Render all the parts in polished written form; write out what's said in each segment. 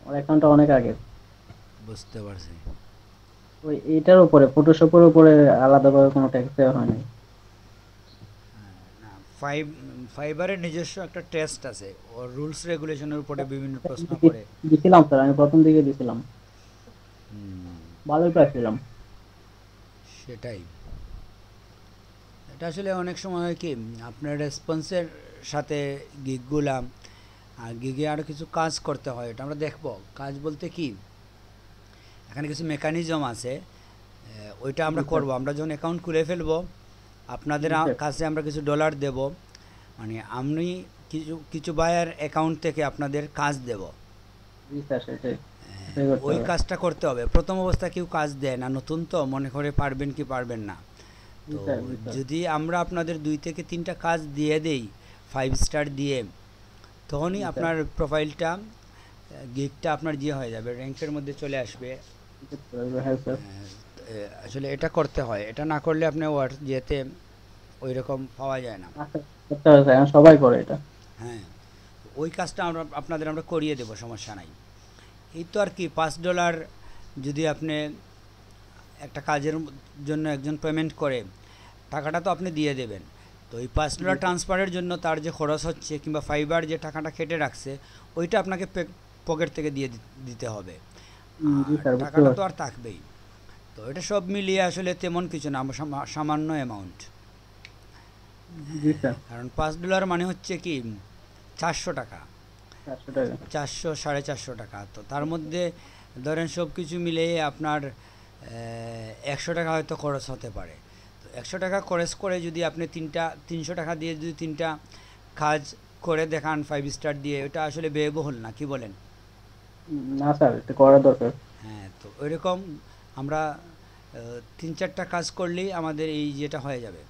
আমার অ্যাকাউন্টটা অনেক আগে। বুঝতে পারছি। ওই এইটার উপরে ফটোশপের উপরে আলাদাভাবে কোনো ট্যাক্স দেওয়া হয় নাই। না, ফাইবারের নিজস্ব একটা টেস্ট আছে, ওর রুলস রেগুলেশনের উপরে বিভিন্ন প্রশ্ন করে। দিছিলাম স্যার, আমি প্রথম দিকে দিছিলাম, হুম, ভালোই পাইছিলাম। সেটাই। এটা আসলে অনেক সময় হয় কি, আপনার রেসপন্সের সাথে গিগগুলা, আর গিগে আরও কিছু কাজ করতে হয়, এটা আমরা দেখব। কাজ বলতে কি, এখানে কিছু মেকানিজম আছে, ওইটা জি আমরা স্যার। করব। আমরা যখন অ্যাকাউন্ট খুলে ফেলবো, আপনাদের জি স্যার। কাছে আমরা কিছু ডলার দেব, মানে আমি কিছু কিছু বায়ার অ্যাকাউন্ট থেকে আপনাদের কাজ দেব। জি স্যার, সেটাই সেটাই করতে ওই হবে। কাজটা করতে হবে। প্রথম অবস্থায় কেউ কাজ দেয় না, নতুন তো মনে করে পারবেন কি পারবেন না। জি তো স্যার। জি স্যার। যদি আমরা আপনাদের 2 থেকে 3টা কাজ দিয়ে দেই 5 স্টার দিয়ে, তখনই জি স্যার। আপনার প্রোফাইলটা, গিগটা আপনার হয়ে যাবে, র্যাঙ্কের মধ্যে চলে আসবে। হ্যাঁ স্যার। আসলে এটা করতে হয়, এটা না করলে আপনি ওয়ার যেতে ওই রকম পাওয়া যায় না। আচ্ছা, করতে হবে স্যার, এখন সবাই করে এটা। হ্যাঁ, ওই কাজটা আপনাদের আমরা করিয়ে দেবো, সমস্যা নাই। এই তো আর কি, $5 যদি আপনি একটা কাজের জন্য একজন পেমেন্ট করে, টাকাটা তো আপনি দিয়ে দেবেন। তো এই জি $5 স্যার। ট্রান্সফারের জন্য তার যে খরচ হচ্ছে, কিংবা ফাইবার যে টাকাটা কেটে রাখছে, ওইটা আপনাকে পকেট থেকে দিয়ে দিতে হবে। জি আর স্যার, বুঝতে টাকাটা তো পারছি। আর থাকবেই। তো এটা সব মিলিয়ে আসলে তেমন কিছু না, সামান্য অ্যামাউন্ট। জি স্যার। কারণ $5 মানে হচ্ছে কি, 400 টাকা। 400 টাকা। 400 সাড়ে 400 টাকা, তো তার মধ্যে ধরেন সব কিছু মিলিয়ে আপনার 100 টাকা হয়তো খরচ হতে পারে। তো 100 টাকা খরচ করে যদি আপনি 300 টাকা দিয়ে যদি 3টা কাজ করে দেখান 5 স্টার দিয়ে, ওটা আসলে ব্যয়বহুল না, কি বলেন? না স্যার, এটা করা দরকার। হ্যাঁ, তো ওইরকম আমরা 3-4টা কাজ করলেই আমাদের এই যেটা হয়ে যাবে,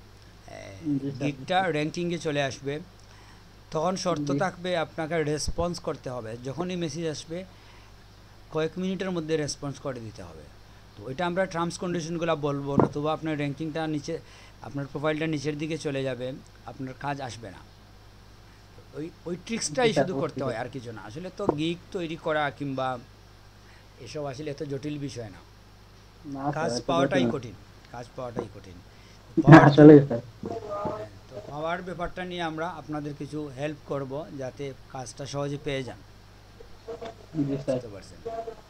জি স্যার। গিগটা র্যাঙ্কিংয়ে চলে আসবে। তখন শর্ত জি। থাকবে, আপনাকে রেসপন্স করতে হবে, যখনই মেসেজ আসবে কয়েক মিনিটের মধ্যে রেসপন্স করে দিতে হবে। তো ওইটা আমরা টার্মস কন্ডিশনগুলো বলবো, নতুবা আপনার র্যাঙ্কিংটা নিচে, আপনার প্রোফাইলটা নিচের দিকে চলে যাবে, আপনার কাজ আসবে না। ওই ওই জি ট্রিক্সটাই স্যার, শুধু বুঝতে করতে হয়, আর পারছি। কিছু না। আসলে তো গিগ তৈরি করা কিংবা এসব আসলে এত জটিল বিষয় না। না স্যার, কাজ এত জটিল পাওয়াটাই না। কঠিন, কাজ পাওয়াটাই কঠিন। পাওয়ার আসলে জন্য, স্যার। হ্যাঁ, তো পাওয়ার ব্যাপারটা নিয়ে আমরা আপনাদের কিছু হেল্প করব, যাতে কাজটা সহজে পেয়ে যান। জি স্যার। বুঝতে পারছেন?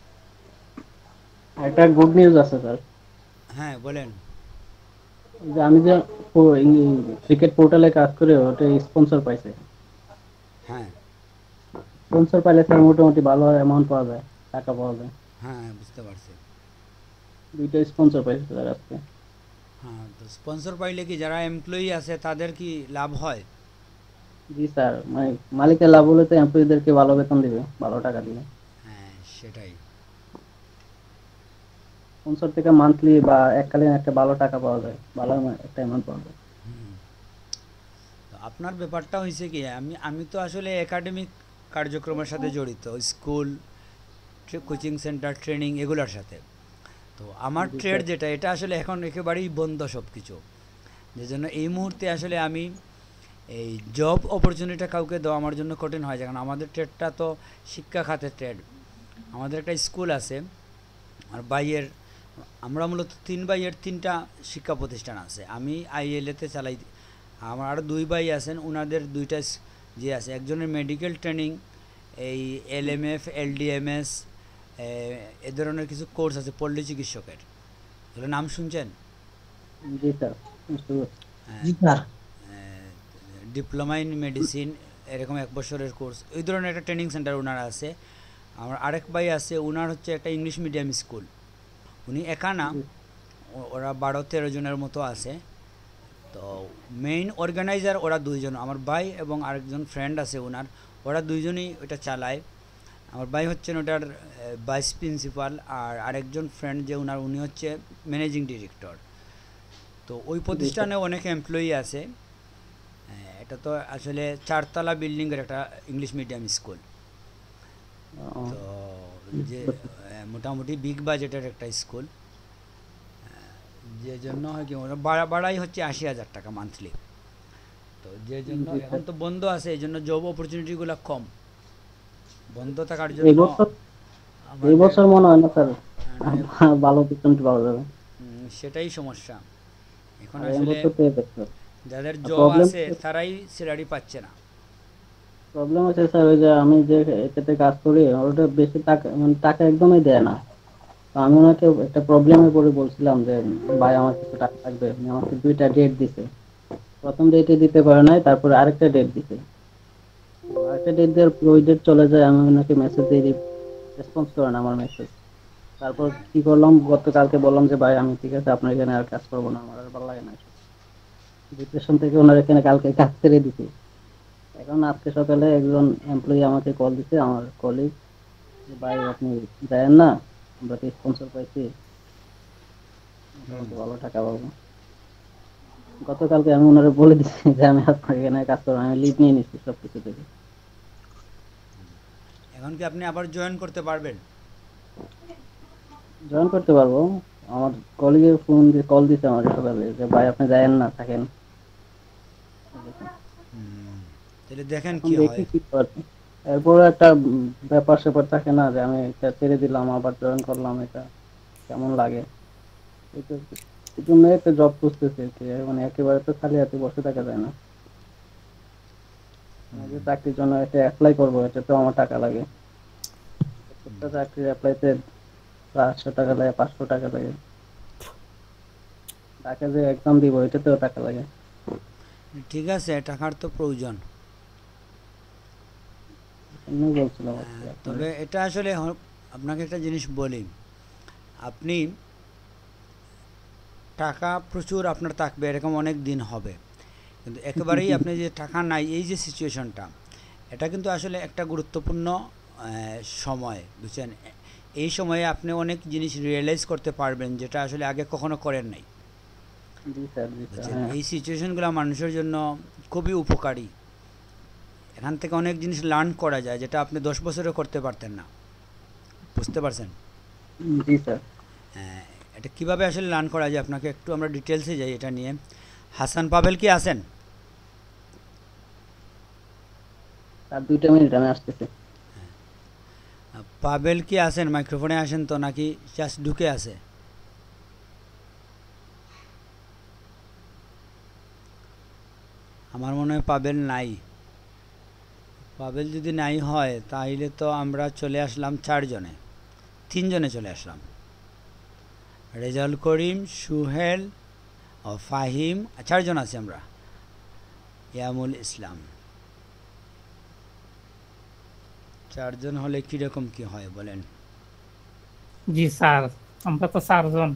একটা গুড নিউজ আছে স্যার। হ্যাঁ, বলেন। যে আমি যে ক্রিকেট পোর্টালে কাজ করে ওটা স্পন্সর পাইছে। হ্যাঁ, স্পন্সর পাইলে স্যার মোটামুটি ভালো অ্যামাউন্ট পাওয়া যায়, টাকা পাওয়া যায়। হ্যাঁ, বুঝতে পারছি। 2টা স্পন্সর পাইছে স্যার আজকে। হ্যাঁ, তো স্পন্সর পাইলে কি যারা এমপ্লয়ি আছে তাদের কি লাভ হয়? জি স্যার, মানে মালিকের লাভ হলে তো এমপ্লয়ীদেরকে ভালো বেতন দিবে, ভালো টাকা দিবে। হ্যাঁ, সেটাই। স্পন্সর থেকে মান্থলি বা এককালীন একটা ভালো টাকা পাওয়া যায়, ভালো একটা অ্যামাউন্ট পাওয়া যায়। তো আপনার ব্যাপারটা হয়েছে কি, আমি আমি তো আসলে একাডেমিক কার্যক্রমের সাথে জড়িত, স্কুল, কোচিং সেন্টার, ট্রেনিং, এগুলোর সাথে। তো আমার জি ট্রেড স্যার। যেটা, এটা আসলে এখন একেবারেই বন্ধ সব কিছু। যে জন্য এই মুহূর্তে আসলে আমি এই জব অপরচুনিটিটা কাউকে দেওয়া আমার জন্য কঠিন হয়, কারণ আমাদের ট্রেডটা তো শিক্ষা খাতের ট্রেড। আমাদের একটা স্কুল আছে, আর বাইয়ের, আমরা মূলত 3 ভাইয়ের 3টা শিক্ষা প্রতিষ্ঠান আছে। আমি আইএলএতে চালাই, আমার আরও 2 ভাই আছেন, ওনাদের 2টা যে আছে, একজনের মেডিকেল ট্রেনিং, এই এলএমএফ, এলডিএমএস, এ ধরনের কিছু কোর্স আছে পল্লী চিকিৎসকের, এগুলো নাম শুনছেন? জি স্যার, বুঝতে পারছি। জি স্যার। ডিপ্লোমা ইন মেডিসিন, এরকম 1 বছরের কোর্স, এই ধরনের একটা ট্রেনিং সেন্টার ওনার আছে। আমার আরেক ভাই আছে, ওনার হচ্ছে একটা ইংলিশ মিডিয়াম স্কুল। উনি একা না, জি। ওরা 12-13 জনের মতো আছে। তো মেইন অর্গানাইজার ওরা 2জন, আমার ভাই এবং আরেকজন ফ্রেন্ড আছে ওনার, ওরা 2জনই ওটা চালায়। আমার ভাই হচ্ছেন ওটার ভাইস প্রিন্সিপাল, আর আরেকজন ফ্রেন্ড যে ওনার, উনি হচ্ছে ম্যানেজিং ডিরেক্টর। তো ওই জি স্যার। প্রতিষ্ঠানে অনেক এমপ্লয়ি আছে। এটা তো আসলে 4তলা বিল্ডিংয়ের একটা ইংলিশ মিডিয়াম স্কুল। ও, তো যে বুঝতে পারছি। মোটামুটি বিগ বাজেটের একটা স্কুল। যে জন্য হয় কি, বাড়াই হচ্ছে 80,000 টাকা মান্থলি। তো যে জন্য জি এখন স্যার। তো বন্ধ আছে, এই জন্য জব অপরচুনিটিগুলো কম। বন্ধ থাকার এই জন্য বছর এই আমাদের বছর মনে হয় না স্যার মানে ভালো বেতন পাওয়া যাবে। সেটাই সমস্যা এখন আর এই আসলে। বছর পেয়ে দেখতে যাদের আর জব প্রবলেম আছে তারাই স্যালারি পাচ্ছে না। প্রবলেম হচ্ছে স্যার ওই যে আমি যে এটাতে কাজ করি ওটা বেশি টাকা মানে টাকা একদমই দেয় না। তো আমি ওনাকে একটা প্রবলেমে পড়ে বলছিলাম যে ভাই আমার কিছু টাকা লাগবে, উনি আমাকে 2টা ডেট দিছে। প্রথম ডেটে দিতে পারে নাই, তারপরে আরেকটা ডেট দিছে। আরেকটা ডেট দেওয়ার পর ওই ডেট চলে যায়, আমি ওনাকে মেসেজ দিয়ে রেসপন্স করে না আমার মেসেজ। তারপর কি করলাম, গতকালকে বললাম যে ভাই আমি ঠিক আছে আপনার এখানে আর কাজ করবো না, আমার আর ভালো লাগে না। ডিপ্রেশন থেকে ওনার এখানে কালকে কাজ ছেড়ে দিছি। এখন আজকে সকালে একজন এমপ্লয়ি আমাকে কল দিছে, আমার কলিগ, ভাই আপনি যায়েন না, আমরা তো স্পন্সর পাইছি, হুম। মোটামুটি ভালো টাকা পাবো। গতকালকে আমি ওনারে বলে দিচ্ছি যে আমি আপনার এখানে কাজ করবো, আমি লিভ নিয়ে নিচ্ছি সবকিছু থেকে। এখন কি আপনি আবার জয়েন করতে পারবেন? জয়েন করতে পারবো। আমার কলিগের ফোন দিয়ে কল দিছে আমাকে সকালে যে ভাই আপনি যায়েন না, থাকেন। তাহলে দেখেন এখন কি দেখি হয়। কি করবে। এরপর একটা ব্যাপার স্যাপার থাকে না যে আমি এটা ছেড়ে দিলাম আবার জয়েন করলাম, এটা কেমন লাগে। এটা এই জন্য একটা জব খুঁজতেছি আর কি। মানে একেবারে তো খালি হাতে বসে থাকা যায় না। আমি যে চাকরির জন্য একটা অ্যাপ্লাই করবো, এটা তো আমার টাকা লাগে। প্রত্যেকটা চাকরির অ্যাপ্লাইতে 400 টাকা লাগে, 500 টাকা লাগে। টাকা যে এক্সাম দিব এটাতেও টাকা লাগে। ঠিক আছে, টাকার তো প্রয়োজন। এমনি বলছিলাম আর কি আপনার। তবে এটা আসলে আপনাকে একটা জিনিস বলি। আপনি টাকা প্রচুর আপনার থাকবে এরকম অনেক দিন হবে, কিন্তু একেবারেই আপনি যে টাকা নাই এই যে সিচুয়েশনটা, এটা কিন্তু আসলে একটা গুরুত্বপূর্ণ সময়, বুঝছেন? এই সময়ে আপনি অনেক জিনিস রিয়েলাইজ করতে পারবেন যেটা আসলে আগে কখনো করেন নাই, জি স্যার, জি স্যার, বুঝছেন? হ্যাঁ। এই সিচুয়েশনগুলো মানুষের জন্য খুবই উপকারী। এখান থেকে অনেক জিনিস লার্ন করা যায় যেটা আপনি 10 বছরে করতে পারতেন না, বুঝতে পারছেন? জি স্যার। হ্যাঁ, এটা কিভাবে আসলে লার্ন করা যায় আপনাকে একটু আমরা ডিটেলসে যাই এটা নিয়ে। হাসান পাবেল কি আছেন? আর 2টা মিনিট আমি আসতেছি। পাবেল কি আছেন? মাইক্রোফোনে আসেন তো, নাকি জাস্ট ঢুকে আছে? আমার মনে হয় পাবেল নাই। পাবেল যদি নাই হয় তাহলে তো আমরা চলে আসলাম 4 জনে, 3 জনে চলে আসলাম। রেজাউল করিম, সুহেল ও ফাহিম, 4 জন আছি আমরা। ইয়ামুল ইসলাম। 4 জন হলে কীরকম কি হয় বলেন? জি স্যার, আমরা তো 4 জন।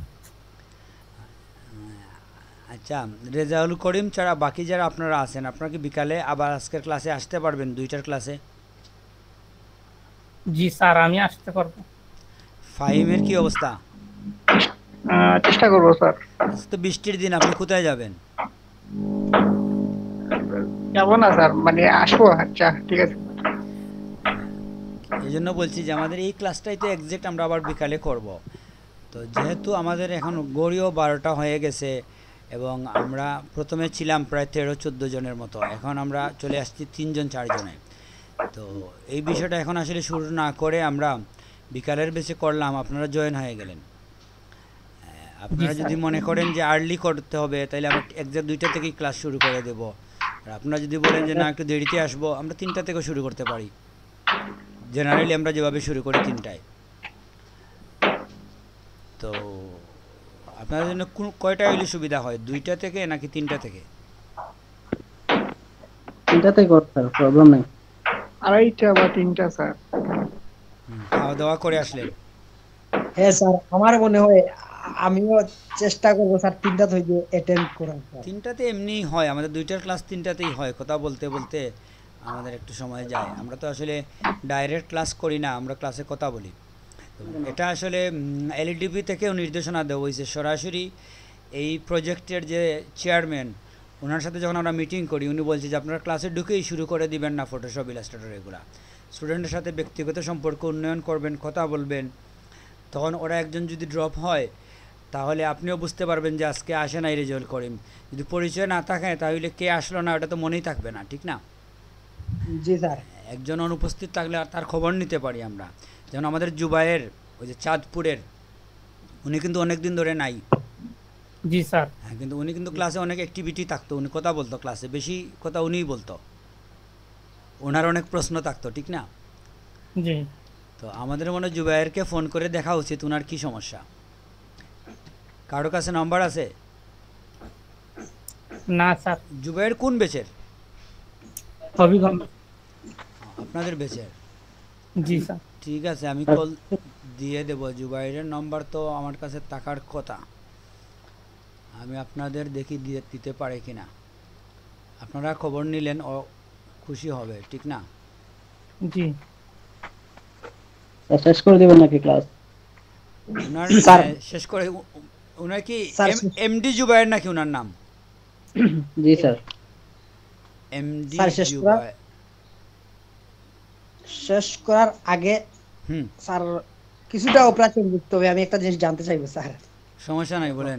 আচ্ছা, রেজাউল করিম ছাড়া বাকি যারা আপনারা আছেন, আপনারা কি বিকালে আবার আজকের ক্লাসে আসতে পারবেন, 2টার ক্লাসে? জি স্যার, আমি আসতে পারবো। ফাহিমের কি অবস্থা? চেষ্টা করবো স্যার। আজকে তো বৃষ্টির দিন, আপনি কোথায় যাবেন? যাবো না স্যার, মানে আসবো। আচ্ছা ঠিক আছে। এই জন্য বলছি যে আমাদের এই ক্লাসটাই তো এক্সাক্ট আমরা আবার বিকালে করব। তো যেহেতু আমাদের এখন গড়িও 12টা হয়ে গেছে এবং আমরা প্রথমে ছিলাম প্রায় 13-14 জনের মতো, এখন আমরা চলে আসছি 3 জন 4 জনে। তো এই বিষয়টা এখন আসলে শুরু না করে আমরা বিকালের বেশি করলাম, আপনারা জয়েন হয়ে গেলেন। জি আপনারা স্যার। যদি মনে করেন যে আর্লি করতে হবে তাহলে আমরা এক্সাক্ট 2টা থেকেই ক্লাস শুরু করে দেব। আর আপনারা যদি বলেন যে না একটু দেরিতে আসবো, আমরা 3টা থেকে শুরু করতে পারি। জেনারেলি আমরা যেভাবে শুরু করি 3টায়। তো আপনাদের জন্য কয়টা হইলে সুবিধা হয়, 2টা থেকে নাকি 3টা থেকে? 3টাতেই কর স্যার, প্রবলেম নেই। 2:30 বা 3টা স্যার। খাওয়া দাওয়া করে আসলেন? হ্যাঁ স্যার, আমার মনে হয় আমিও চেষ্টা করবো স্যার 3টা থেকে অ্যাটেন্ড করার স্যার। 3টাতে এমনিই হয়, আমাদের 2টার ক্লাস 3টাতেই হয়। কথা বলতে বলতে আমাদের একটু সময় যায়। আমরা তো আসলে ডাইরেক্ট ক্লাস করি না, আমরা ক্লাসে কথা বলি। তো এটা আসলে এলইডিপি থেকেও নির্দেশনা দেওয়া হয়েছে সরাসরি। এই প্রজেক্টের যে চেয়ারম্যান, ওনার সাথে যখন আমরা মিটিং করি উনি বলছে যে আপনারা ক্লাসে ঢুকেই শুরু করে দিবেন না ফটোশপ, ইলাস্ট্রেটর এগুলো। স্টুডেন্টের সাথে ব্যক্তিগত সম্পর্ক উন্নয়ন করবেন, কথা বলবেন। তখন ওরা একজন যদি ড্রপ হয় তাহলে আপনিও বুঝতে পারবেন যে আজকে আসে নাই রেজাল্ট করিম। যদি পরিচয় না থাকে তাহলে কে আসলো না ওটা তো মনেই থাকবে না, ঠিক না? জি স্যার। একজন অনুপস্থিত থাকলে আর তার খবর নিতে পারি আমরা। যেমন আমাদের জুবায়ের, ওই যে চাঁদপুরের, উনি কিন্তু অনেক দিন ধরে নাই। জি স্যার। হ্যাঁ, কিন্তু উনি কিন্তু ক্লাসে অনেক অ্যাক্টিভিটি থাকতো, উনি কথা বলতো ক্লাসে, বেশি কথা উনিই বলতো, ওনার অনেক প্রশ্ন থাকতো, ঠিক না? জি। তো আমাদের মনে হয় জুবায়েরকে ফোন করে দেখা উচিত, ওনার কি সমস্যা। কারো কাছে নাম্বার আছে? না স্যার। জুবায়ের কোন বেচের? হবিগঞ্জ। আপনাদের বেচের? জি স্যার। ঠিক আছে, আমি কল দিয়ে দেবো। জুবাইরের নাম্বার তো আমার কাছে থাকার কথা, আমি আপনাদের দেখি দিতে পারে কিনা। আপনারা খবর নিলেন, ও খুশি হবে, ঠিক না? জি। শেষ করে দেবেন নাকি ক্লাস? ওনার স্যার। শেষ করে, ওনার কি স্যার, এমডি জুবাইর নাকি ওনার নাম? জি স্যার। MD sir, Zubair. শেষ করার আগে হুম, স্যার কিছুটা অপারেশন যুক্ত হবে, আমি একটা জিনিস জানতে চাইবো স্যার। সমস্যা নাই, বলেন।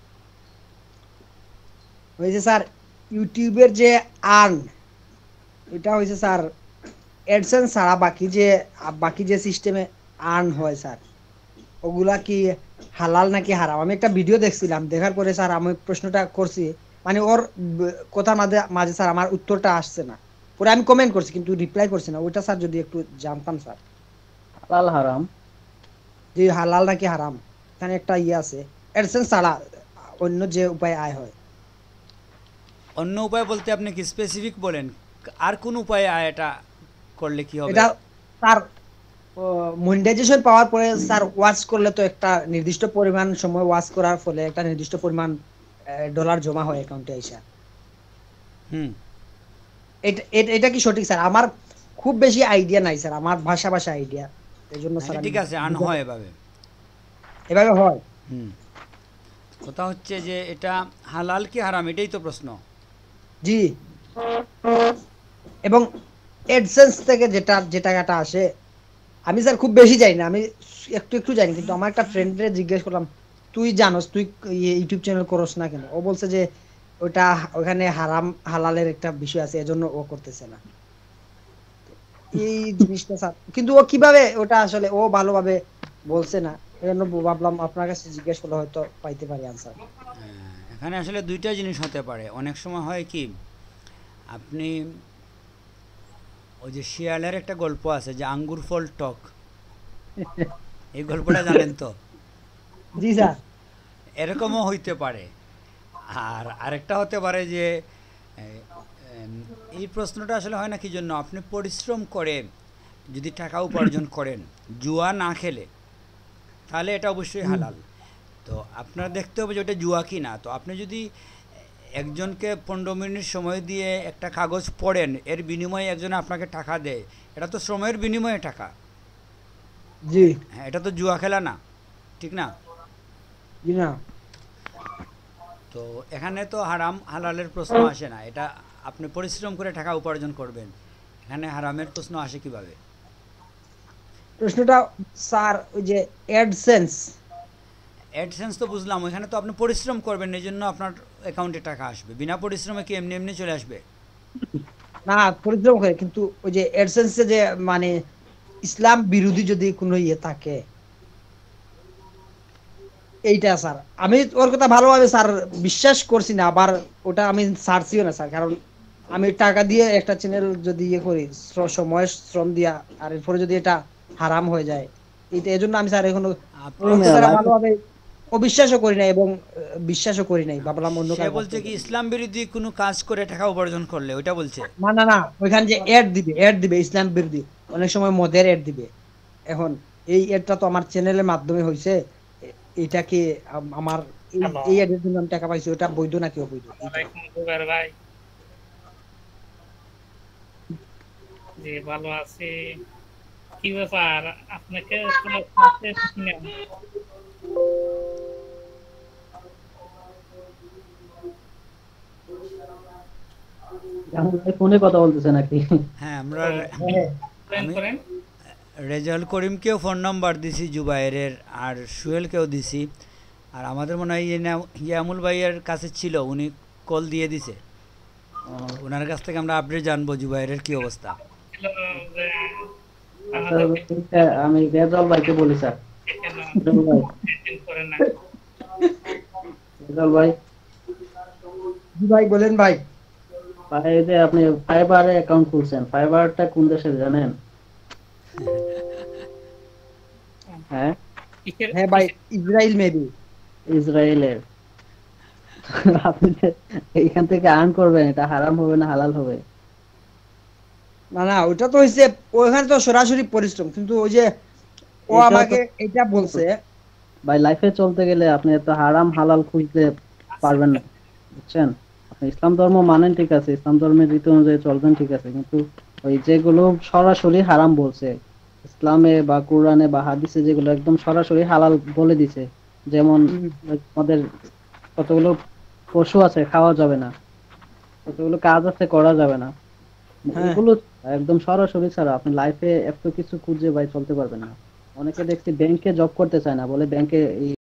হয়েছে স্যার, ইউটিউবের যে আর্ন, এটা হয়েছে স্যার অ্যাডসেন্স ছাড়া বাকি যে সিস্টেমে আর্ন হয় স্যার, ওগুলা কি হালাল নাকি হারাম? আমি একটা ভিডিও দেখছিলাম, দেখার পরে স্যার আমি প্রশ্নটা করছি, মানে ওর কথা মাঝে মাঝে স্যার আমার উত্তরটা আসছে না, পরে আমি কমেন্ট করছি কিন্তু রিপ্লাই করছি না। ওইটা স্যার যদি একটু জানতাম স্যার, হালাল হারাম? যে হালাল নাকি হারাম, এখানে একটা ইয়ে আছে, অ্যাডসেন্স ছাড়া অন্য যে উপায় আয় হয়। অন্য উপায় বলতে আপনি কি স্পেসিফিক বলেন, আর কোন উপায়ে এটা করলে কি হবে? এটা স্যার মনিটাইজেশন পাওয়ার পরে স্যার ওয়াচ করলে তো একটা নির্দিষ্ট পরিমাণ সময় ওয়াচ করার ফলে একটা নির্দিষ্ট পরিমাণ ডলার জমা হয় অ্যাকাউন্টে আইসা। হুম, এটা কি সঠিক স্যার? আমার খুব বেশি আইডিয়া নাই স্যার, আমার ভাষা আইডিয়া, এজন্য স্যার ঠিক আছে, আন হয় এভাবে। এভাবে হয়। হুম, কথা হচ্ছে যে এটা হালাল কি হারাম, এটাই তো প্রশ্ন। জি, এবং অ্যাডসেন্স থেকে যে টাকাটা আসে, আমি স্যার খুব বেশি জানি না, আমি একটু জানি, কিন্তু আমার একটা ফ্রেন্ডরে জিজ্ঞেস করলাম, তুই জানোস, তুই ইউটিউব চ্যানেল করস না কেন? ও বলছে যে ওটা ওখানে হারাম হালালের একটা বিষয় আছে, এজন্য ও করতেছে না। এই জিনিসটা স্যার, কিন্তু ও কিভাবে ওটা আসলে ও ভালোভাবে বলছে না, এজন্য ভাবলাম আপনার কাছে জিজ্ঞেস করলে হয়তো পাইতে পারি আনসার। এখানে আসলে দুইটা জিনিস হতে পারে। অনেক সময় হয় কি, আপনি ওই যে শিয়ালের একটা গল্প আছে যে আঙ্গুর ফল টক, এই গল্পটা জানেন তো? জি স্যার। এরকমও হইতে পারে। আর আরেকটা হতে পারে যে এই প্রশ্নটা আসলে হয় না কি জন্য, আপনি পরিশ্রম করে যদি টাকা উপার্জন করেন জুয়া না খেলে, তাহলে এটা অবশ্যই হালাল। তো আপনারা দেখতে হবে যে ওটা জুয়া কি না। তো আপনি যদি একজনকে 15 মিনিট সময় দিয়ে একটা কাগজ পড়েন, এর বিনিময়ে একজন আপনাকে টাকা দেয়, এটা তো শ্রমের বিনিময়ে টাকা। জি। হ্যাঁ, এটা তো জুয়া খেলা না, ঠিক না? জি না। তো এখানে তো হারাম হালালের প্রশ্ন আসে না, এটা আপনি পরিশ্রম করে টাকা উপার্জন করবেন, এখানে হারামের প্রশ্ন আসে কিভাবে? প্রশ্নটা স্যার ওই যে অ্যাডসেন্স। অ্যাডসেন্স তো বুঝলাম, ওইখানে তো আপনি পরিশ্রম করবেন, এই জন্য আপনার অ্যাকাউন্টে টাকা আসবে। বিনা পরিশ্রমে কি এমনি এমনি চলে আসবে? না, পরিশ্রম করে, কিন্তু ওই যে অ্যাডসেন্সে যে মানে ইসলাম বিরোধী যদি কোনো ইয়ে থাকে, এইটা স্যার আমি ওর কথা ভালোভাবে স্যার বিশ্বাস করছি না, আবার ওটা আমি ছাড়ছিও না স্যার, কারণ আমি টাকা দিয়ে একটা চ্যানেল যদি ইয়ে করি, সময় শ্রম দিয়া, আর এরপরে যদি এটা হারাম হয়ে যায়, এইটা এজন্য আমি স্যার এখনো ওর কথাটা ভালোভাবে অবিশ্বাসও করি নাই এবং বিশ্বাসও করি নাই, ভাবলাম অন্য সে কাজ বলছে কি ইসলাম বিরোধী কোনো কাজ করে টাকা উপার্জন করলে, ওইটা বলছে। না, ওইখানে যে অ্যাড দিবে ইসলাম বিরোধী, অনেক সময় মদের অ্যাড দিবে। এখন এই অ্যাডটা তো আমার চ্যানেলের মাধ্যমে হইছে, এটা কি আমার এই অ্যাডের জন্য আমি টাকা পাইছি, ওটা বৈধ নাকি অবৈধ? ওয়ালাইকুম জুবাইর ভাই। জি, ভালো আছি। কি ব্যাপার, আপনাকে ফোনে কথা বলতেছে নাকি? হ্যাঁ, আমরা আমি করেন? রেজাউল করিমকেও ফোন নাম্বার দিছি জুবাইরের, আর সুহেলকেও দিছি। আর আমাদের মনে হয় ইয়ামুল ভাইয়ের কাছে ছিল, উনি কল দিয়ে দিছে। ওনার কাছ থেকে আমরা আপডেট জানবো জুবাইরের কি অবস্থা। স্যার আমি রেজাল ভাইকে বলি স্যার। রেজাল ভাই, রেজাল ভাই, জি ভাই বলেন ভাই। ভাই এই যে আপনি ফাইবারে অ্যাকাউন্ট খুলছেন, ফাইবারটা কোন দেশের জানেন? হ্যাঁ, হ্যাঁ ভাই, ইসরায়েল মেবি। ইসরায়েলের। আপনি যে এইখান থেকে আর্ন করবেন, এটা হারাম হবে না হালাল হবে? না না, ওটা তো হইছে, ওখানে তো সরাসরি পরিশ্রম, কিন্তু ওই যে ও এটা তো আমাকে এটা বলছে। ভাই লাইফে চলতে গেলে আপনি এত হারাম হালাল খুঁজতে পারবেন না, বুঝছেন? আপনি ইসলাম ধর্ম মানেন ঠিক আছে, ইসলাম ধর্মের রীতি অনুযায়ী চলবেন ঠিক আছে, কিন্তু ওই যেগুলো সরাসরি হারাম বলছে ইসলামে বা কোরআনে বা হাদিসে, যেগুলো একদম সরাসরি হালাল বলে দিছে, যেমন হুম, আমাদের কতগুলো পশু আছে খাওয়া যাবে না, কতগুলো কাজ আছে করা যাবে না, হ্যাঁ। এগুলো একদম সরাসরি ছাড়া আপনি লাইফে এত কিছু খুঁজে ভাই চলতে পারবেন না। অনেকে দেখছি ব্যাংকে জব করতে চায় না, বলে ব্যাংকে